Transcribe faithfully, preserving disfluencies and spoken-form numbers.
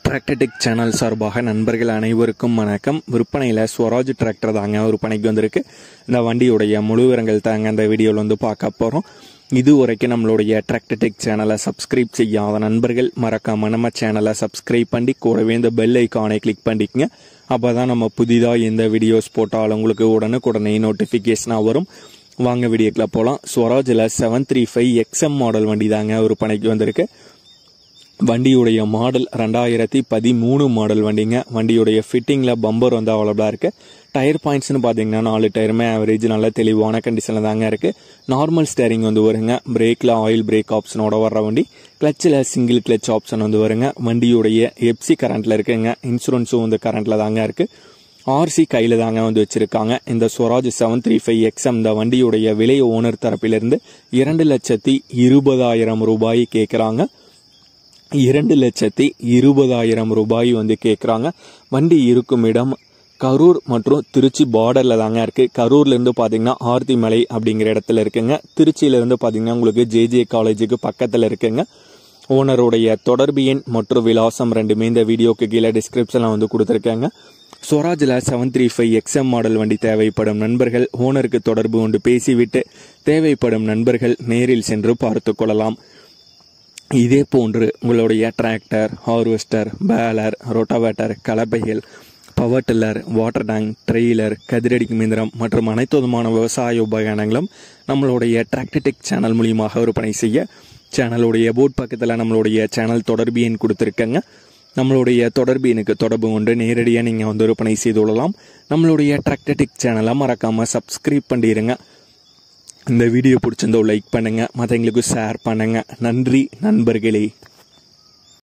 Tractor Tech channel சார்பாக நண்பர்கள் அனைவருக்கும் வணக்கம். விற்பனையில் ஸ்வராஜ் டிராக்டர் தாங்க விற்பனைக்கு வந்திருக்கு. இந்த வண்டியுடைய முழு விவரங்கள் தாங்க இந்த வீடியோவில் வந்து பார்க்க போகிறோம். இது வரைக்கும் நம்மளுடைய டிராக்டர்டெக் சேனலை சப்ஸ்கிரைப் செய்யாத நண்பர்கள் மறக்காம நம்ம சேனலை சப்ஸ்கிரைப் பண்ணி கூடவே இந்த பெல் ஐக்கானை கிளிக் பண்ணிக்கங்க. அப்போ தான் நம்ம புதிதாக எந்த வீடியோஸ் போட்டாலும் உங்களுக்கு உடனுக்குடனே நோட்டிஃபிகேஷனாக வரும். வாங்க வீடியோக்கில் போகலாம். ஸ்வராஜில் seven three five XM model வண்டி தாங்க விற்பனைக்கு வந்திருக்கு. வண்டியுடைய மாடல் ரெண்டாயிரத்தி பதிமூணு மாடல் வண்டிங்க. வண்டியுடைய ஃபிட்டிங்கில் பம்பர் வந்து அவைலபிளாக இருக்குது. டயர் பாயிண்ட்ஸ்னு பார்த்தீங்கன்னா நாலு டயருமே ஆவரேஜ் நல்ல தெளிவான கண்டிஷனில் தாங்க இருக்குது. நார்மல் ஸ்டேரிங் வந்து வருங்க. பிரேக்கில் ஆயில் பிரேக் ஆப்ஷனோட வர்ற வண்டி. கிளச்சில் சிங்கிள் கிளச் ஆப்ஷன் வந்து வருங்க. வண்டியுடைய எப்சி கரண்ட்டில் இருக்குங்க. இன்சூரன்ஸும் வந்து கரண்ட்டில் தாங்க இருக்குது. ஆர்சி கையில் தாங்க வந்து வச்சுருக்காங்க. இந்த Swaraj seven three five XM இந்த வண்டியுடைய விலை ஓனர் தரப்பிலிருந்து இரண்டு லட்சத்தி இருபதாயிரம் ரூபாய் கேட்குறாங்க. இரண்டு லட்சத்தி இருபதாயிரம் ரூபாய் வந்து கேட்குறாங்க. வண்டி இருக்கும் இடம் கரூர் மற்றும் திருச்சி பார்டரில் தாங்க இருக்குது. கரூர்லேருந்து பார்த்தீங்கன்னா ஆர்த்திமலை அப்படிங்கிற இடத்துல இருக்குங்க. திருச்சியிலேருந்து பார்த்தீங்கன்னா உங்களுக்கு ஜேஜே காலேஜுக்கு பக்கத்தில் இருக்குங்க. ஓனருடைய தொடர்பு எண் மற்றும் விலாசம் ரெண்டுமே இந்த வீடியோக்கு கீழே டிஸ்கிரிப்ஷனில் வந்து கொடுத்துருக்காங்க. ஸ்வராஜில் seven three five XM model வண்டி தேவைப்படும் நண்பர்கள் ஓனருக்கு தொடர்பு கொண்டு பேசிவிட்டு தேவைப்படும் நண்பர்கள் நேரில் சென்று பார்த்து கொள்ளலாம். இதே போன்று உங்களுடைய டிராக்டர், ஹார்வெஸ்டர், பேலர், ரொட்டவேட்டர், கலப்பைகள், power tiller, water tank, trailer, கதிரடிக்கும் இயந்திரம் மற்றும் அனைத்து விதமான விவசாய உபகரணங்களும் நம்மளுடைய டிராக்டர்டெக் சேனல் மூலியமாக விற்பனை செய்ய சேனலுடைய போர்ட் பக்கத்தில் நம்மளுடைய சேனல் தொடர்பு எண் கொடுத்துருக்கங்க. நம்மளுடைய தொடர்பு எனக்கு தொடர்பு கொண்டு நேரடியாக நீங்கள் வந்து விற்பனை செய்து கொள்ளலாம். நம்மளுடைய டிராக்டர்டெக் சேனலை மறக்காமல் சப்ஸ்கிரைப் பண்ணிடுங்க. இந்த வீடியோ பிடிச்சிருந்தோ லைக் பண்ணுங்கள், மற்றவங்களுக்கு ஷேர் பண்ணுங்கள். நன்றி நண்பர்களே.